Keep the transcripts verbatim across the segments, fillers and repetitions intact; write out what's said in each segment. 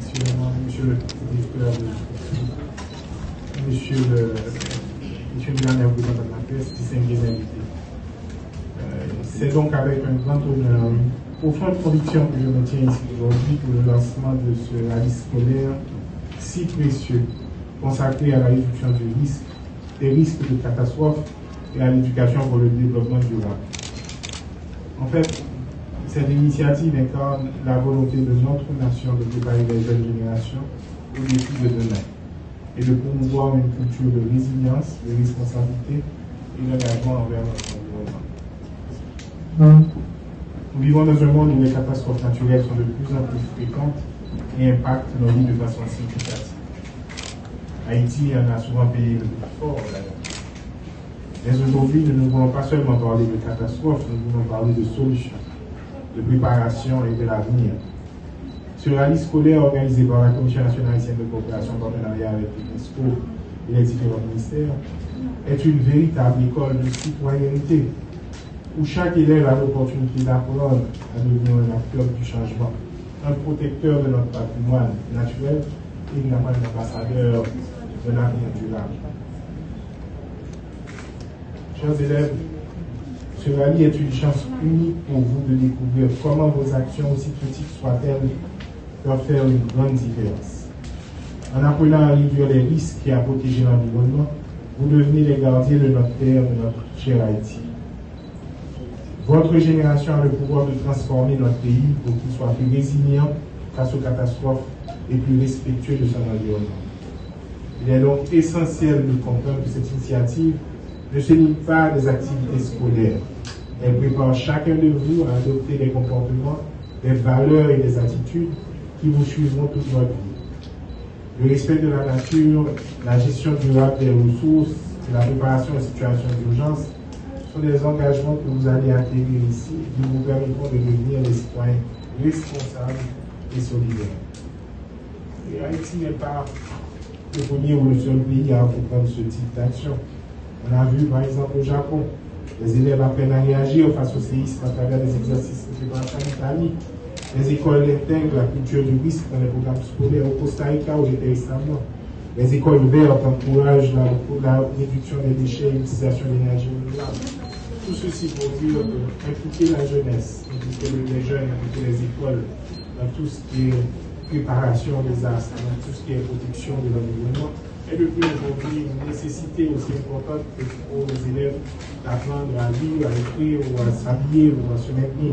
particulièrement Monsieur le directeur, Monsieur le Monsieur le gouverneur de la presse, distingués invités. Euh, C'est donc avec un grand honneur, une profonde conviction que je me tiens ici aujourd'hui pour le lancement de ce rallye scolaire si précieux, consacré à la réduction du risque, des risques de catastrophe et à l'éducation pour le développement durable. En fait, cette initiative incarne la volonté de notre nation de préparer les jeunes générations aux défis de demain et de promouvoir une culture de résilience, de responsabilité et d'engagement envers notre environnement. Nous vivons dans un monde où les catastrophes naturelles sont de plus en plus fréquentes et impactent nos vies de façon significative. Haïti en a souvent payé le plus fort, d'ailleurs. Mais aujourd'hui, nous ne voulons pas seulement parler de catastrophes, nous voulons parler de solutions, de préparation et de l'avenir. Ce rallye scolaire organisé par la Commission nationale haïtienne de coopération en partenariat avec l'UNESCO et les différents ministères est une véritable école de citoyenneté où chaque élève a l'opportunité d'apprendre à devenir un acteur du changement, un protecteur de notre patrimoine naturel et également un ambassadeur de l'avenir durable. Chers élèves, ce rallye est une chance unique pour vous de découvrir comment vos actions, aussi petites soient-elles, peuvent faire une grande différence. En apprenant à réduire les risques et à protéger l'environnement, vous devenez les gardiens de notre terre, de notre cher Haïti. Votre génération a le pouvoir de transformer notre pays pour qu'il soit plus résilient face aux catastrophes et plus respectueux de son environnement. Il est donc essentiel de comprendre que cette initiative ne se limite pas à des activités scolaires. Elle prépare chacun de vous à adopter des comportements, des valeurs et des attitudes qui vous suivront toute votre vie. Le respect de la nature, la gestion durable des ressources et la préparation aux situations d'urgence sont des engagements que vous allez acquérir ici et qui vous permettront de devenir des citoyens responsables et solidaires. Et Haïti n'est pas le premier ou le seul pays à entreprendre ce type d'action. On a vu par exemple au Japon, les élèves apprennent à réagir face au séisme à travers des exercices de préparation en Italie. Les écoles intègrent la culture du risque dans les programmes scolaires au Costa Rica où j'étais récemment. Les écoles vertes encouragent la, la réduction des déchets et l'utilisation d'énergie renouvelable. Tout ceci pour dire impliquer la jeunesse, impliquer les jeunes, impliquer les écoles dans tout ce qui est préparation des astres, dans tout ce qui est protection de l'environnement, est depuis aujourd'hui une nécessité aussi importante que pour les élèves d'apprendre à lire, à écrire ou à s'habiller ou à se maintenir.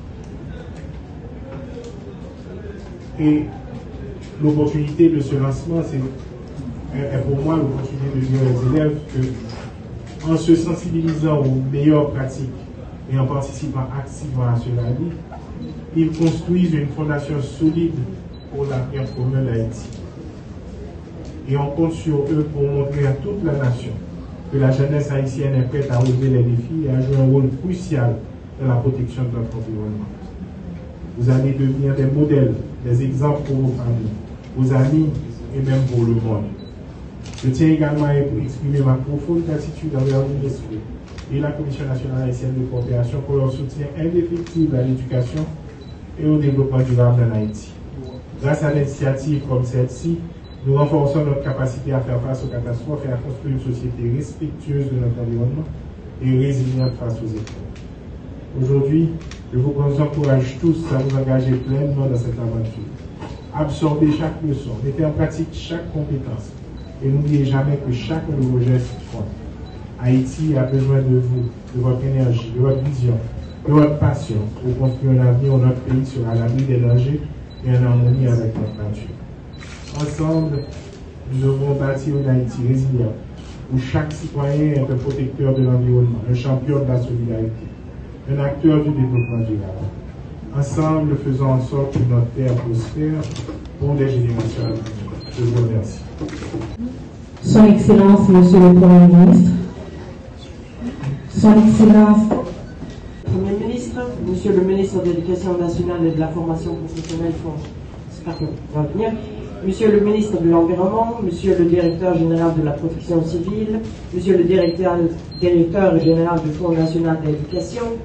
Et l'opportunité de ce lancement, c'est est pour moi l'opportunité de dire aux élèves que, en se sensibilisant aux meilleures pratiques et en participant activement à ce rallye, ils construisent une fondation solide pour l'avenir commun d'Haïti. Et on compte sur eux pour montrer à toute la nation que la jeunesse haïtienne est prête à relever les défis et à jouer un rôle crucial dans la protection de notre environnement. Vous allez devenir des modèles, des exemples pour vos familles, vos amis et même pour le monde. Je tiens également à exprimer ma profonde gratitude envers l'UNESCO et la Commission nationale haïtienne de coopération pour leur soutien indéfectible à l'éducation et au développement durable en Haïti. Grâce à l'initiative comme celle-ci, nous renforçons notre capacité à faire face aux catastrophes et à construire une société respectueuse de notre environnement et résiliente face aux efforts. Aujourd'hui, je vous encourage tous à vous engager pleinement dans cette aventure. Absorbez chaque leçon, mettez en pratique chaque compétence et n'oubliez jamais que chaque nouveau geste compte. Haïti a besoin de vous, de votre énergie, de votre vision, de votre passion pour construire un avenir où notre pays sera à l'abri des dangers et en harmonie avec notre nature. Ensemble, nous devons bâtir une Haïti résiliente où chaque citoyen est un protecteur de l'environnement, un champion de la solidarité, un acteur du développement durable. Ensemble, faisons en sorte que notre terre prospère pour des générations à venir. Je vous remercie. Son Excellence, Monsieur le Premier ministre. Son Excellence. Premier ministre, Monsieur le ministre de l'Éducation nationale et de la formation professionnelle, j'espère que va venir. Monsieur le ministre de l'Environnement, Monsieur le directeur général de la Protection civile, Monsieur le directeur, directeur général du Fonds national de l'éducation,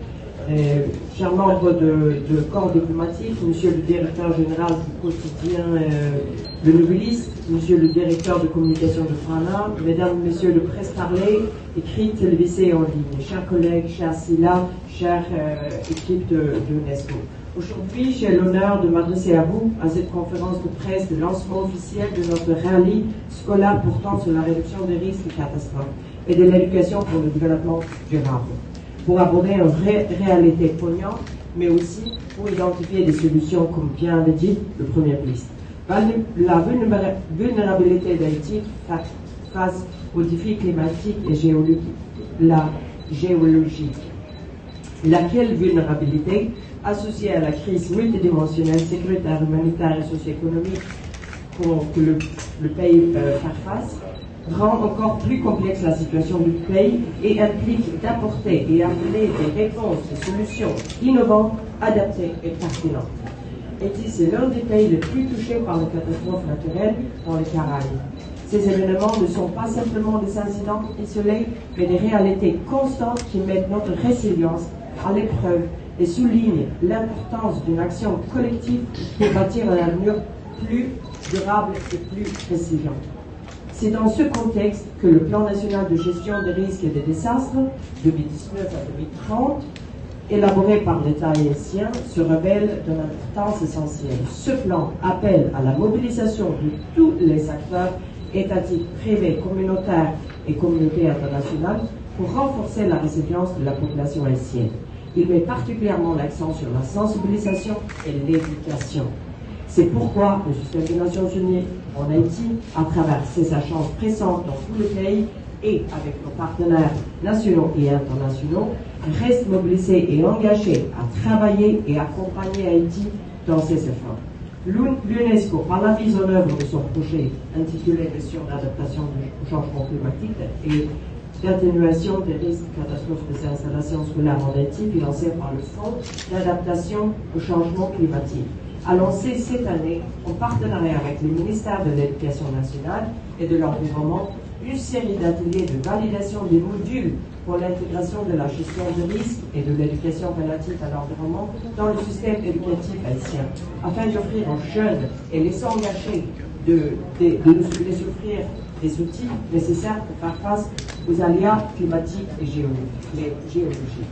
Euh, chers membres de, de corps diplomatique, monsieur le directeur général du quotidien euh, Le Nouvelliste, monsieur le directeur de communication de Frana, mesdames, messieurs de presse parlée, écrite, télévisée et en ligne, chers collègues, chers Silla, chère euh, équipe de, de l'UNESCO. Aujourd'hui, j'ai l'honneur de m'adresser à vous à cette conférence de presse de lancement officiel de notre rallye scolaire portant sur la réduction des risques et catastrophes et de l'éducation pour le développement durable, pour aborder une vraie réalité poignante, mais aussi pour identifier des solutions, comme vient de dire le Premier ministre. La vulnérabilité d'Haïti face aux défis climatiques et géologiques, la géologique. Laquelle vulnérabilité, associée à la crise multidimensionnelle, sécuritaire, humanitaire et socio-économique pour que le, le pays euh, fasse face, rend encore plus complexe la situation du pays et implique d'apporter et appeler des réponses et solutions innovantes, adaptées et pertinentes. Haïti, c'est l'un des pays les plus touchés par les catastrophes naturelles dans les Caraïbes. Ces événements ne sont pas simplement des incidents isolés, mais des réalités constantes qui mettent notre résilience à l'épreuve et soulignent l'importance d'une action collective pour bâtir un avenir plus durable et plus résilient. C'est dans ce contexte que le plan national de gestion des risques et des désastres deux mille dix-neuf à deux mille trente, élaboré par l'État haïtien, se révèle d'une importance essentielle. Ce plan appelle à la mobilisation de tous les acteurs étatiques, privés, communautaires et communautés internationales pour renforcer la résilience de la population haïtienne. Il met particulièrement l'accent sur la sensibilisation et l'éducation. C'est pourquoi le système des Nations Unies en Haïti, à travers ses agences présentes dans tout le pays et avec nos partenaires nationaux et internationaux, reste mobilisé et engagé à travailler et accompagner Haïti dans ses efforts. L'UNESCO, par la mise en œuvre de son projet intitulé Mission d'adaptation au changement climatique et d'atténuation des risques catastrophes des installations scolaires en Haïti, financé par le Fonds d'adaptation au changement climatique, a lancé cette année, en partenariat avec le ministère de l'Éducation nationale et de l'Environnement, une série d'ateliers de validation des modules pour l'intégration de la gestion de risques et de l'éducation relative à l'environnement dans le système éducatif haïtien, afin d'offrir aux jeunes et les engagés de, de, de, de les offrir des outils nécessaires pour faire face aux aléas climatiques et géologiques.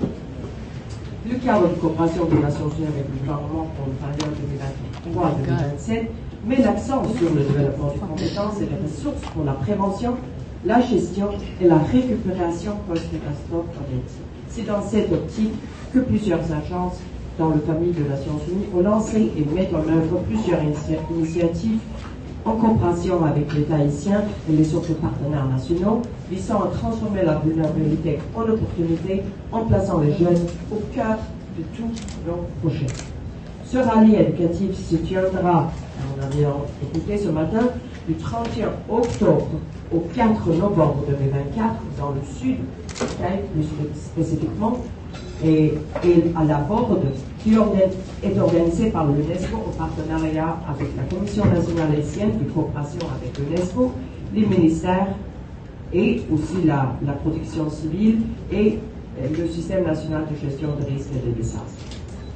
Le cadre de coopération des Nations Unies avec le gouvernement pour le période deux mille vingt-trois à deux mille vingt-sept met l'accent sur le développement des compétences et des ressources pour la prévention, la gestion et la récupération post-catastrophe en Haïti. C'est dans cette optique que plusieurs agences dans le famille des Nations Unies ont lancé et mettent en œuvre plusieurs initiatives en coopération avec l'État haïtien et les autres partenaires nationaux, visant à transformer la vulnérabilité en opportunité en plaçant les jeunes au cœur de tous nos projets. Ce rallye éducatif se tiendra, on a bien écouté ce matin, du trente et un octobre au quatre novembre deux mille vingt-quatre dans le sud du pays, plus spécifiquement, et, et à la Borde, qui est organisé par l'UNESCO en partenariat avec la Commission nationale haïtienne de coopération avec l'UNESCO, les ministères et aussi la, la protection civile et le système national de gestion de risques et de désastres.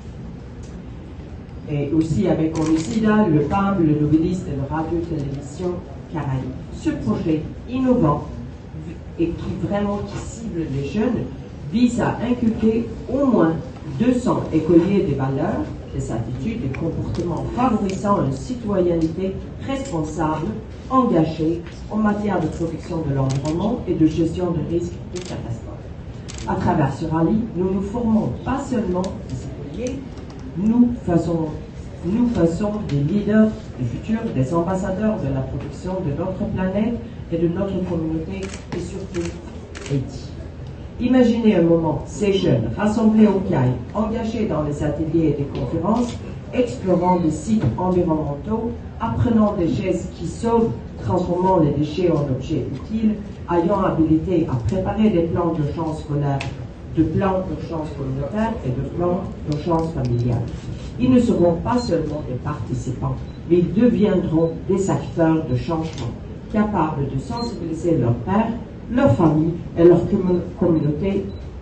Et aussi avec ONUCIDA, le P A M, le Nouvelliste et le Radio-Télévision Caraïbes. Ce projet innovant et qui vraiment qui cible les jeunes vise à inculquer au moins deux cents écoliers des valeurs, des attitudes et comportements favorisant une citoyenneté responsable, engagée en matière de protection de l'environnement et de gestion de risques et catastrophes. À travers ce rallye, nous nous formons pas seulement des écoliers, nous faisons, nous faisons des leaders du futur, des ambassadeurs de la protection de notre planète et de notre communauté et surtout Haïti. Imaginez un moment ces jeunes rassemblés au C A I, engagés dans les ateliers et des conférences, explorant des sites environnementaux, apprenant des gestes qui sauvent, transformant les déchets en objets utiles, ayant habilité à préparer des plans d'urgence scolaire, de plans d'urgence communautaire et de plans d'urgence familiale. Ils ne seront pas seulement des participants, mais ils deviendront des acteurs de changement, capables de sensibiliser leurs pairs, leur famille et leur communauté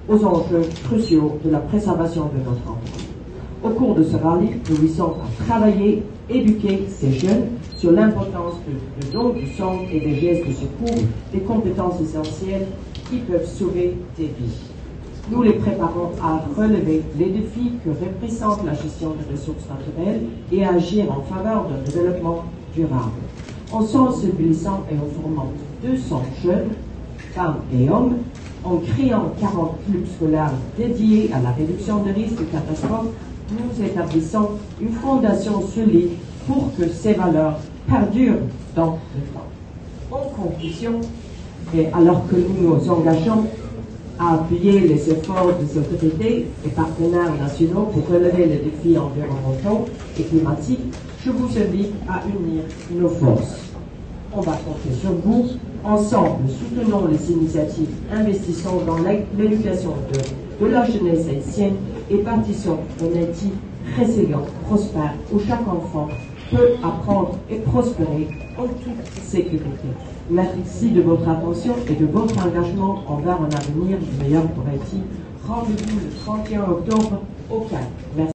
aux enjeux cruciaux de la préservation de notre environnement. Au cours de ce rallye, nous visons à travailler, éduquer ces jeunes sur l'importance de, de don du sang et des gestes de secours, des compétences essentielles qui peuvent sauver des vies. Nous les préparons à relever les défis que représente la gestion des ressources naturelles et à agir en faveur d'un développement durable. En sensibilisant et en formant deux cents jeunes, femmes et hommes, en créant quarante clubs scolaires dédiés à la réduction des risques de catastrophes, nous établissons une fondation solide pour que ces valeurs perdurent dans le temps. En conclusion, et alors que nous nous engageons à appuyer les efforts des autorités et partenaires nationaux pour relever les défis environnementaux et climatiques, je vous invite à unir nos forces. On va compter sur vous. Ensemble, soutenons les initiatives, investissons dans l'éducation de, de la jeunesse haïtienne et bâtissons un Haïti résilient, prospère, où chaque enfant peut apprendre et prospérer en toute sécurité. Merci de votre attention et de votre engagement envers un avenir meilleur pour Haïti. Rendez-vous le trente et un octobre au Caire. Merci.